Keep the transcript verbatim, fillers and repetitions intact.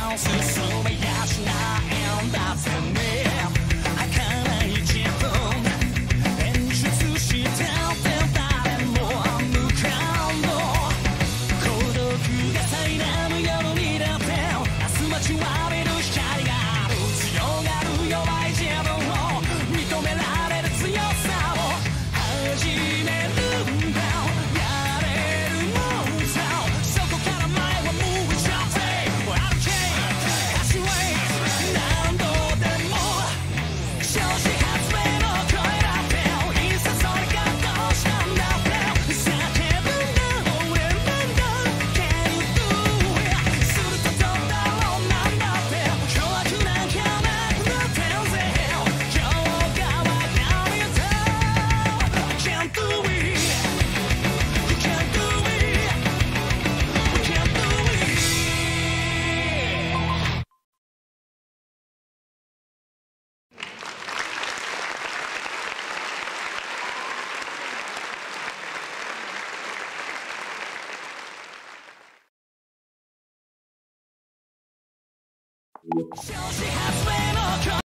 進めやしないんだぜね儚い自分演出してて誰も無感動孤独が苛む夜にだって明日待ちわびる光がある強がる弱い自分を認められる強さを始めるんだやれるもんさそこから前は向いちゃって歩け足は何度でも少子発明の声だっていざそれがどうしたんだって叫ぶんだ俺なんだ Can you do it するとどうだろうなんだって怖くなんかなくなってんぜ今日がわかるよ Can't do it You can't do it You can't do it 少子発明の声